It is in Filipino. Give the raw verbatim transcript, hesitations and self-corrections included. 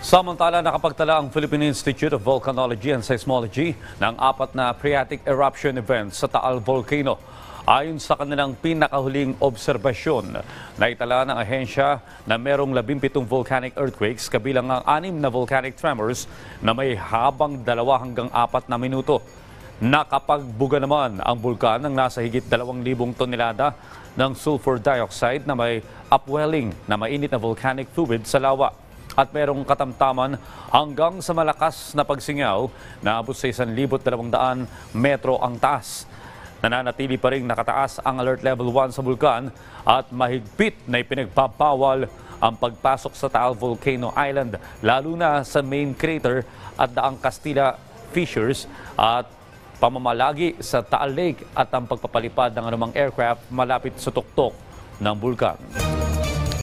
Samantala, nakapagtala ang Philippine Institute of Volcanology and Seismology ng apat na phreatic eruption events sa Taal Volcano. Ayon sa kanilang pinakahuling obserbasyon, naitala ng ahensya na merong labimpitong volcanic earthquakes kabilang ang anim na volcanic tremors na may habang dalawa hanggang apat na minuto. Nakapagbuga naman ang bulkan ng nasa higit dalawang libong tonelada ng sulfur dioxide na may upwelling na mainit na volcanic fluid sa lawa. At merong katamtaman hanggang sa malakas na pagsingaw na abot sa isang libo't dalawang daan metro ang taas. Nananatili pa rin nakataas ang alert level one sa bulkan at mahigpit na ipinagbabawal ang pagpasok sa Taal Volcano Island, lalo na sa main crater at daang Castilla Fissures at pamamalagi sa Taal Lake at ang pagpapalipad ng anumang aircraft malapit sa tuktok ng bulkan.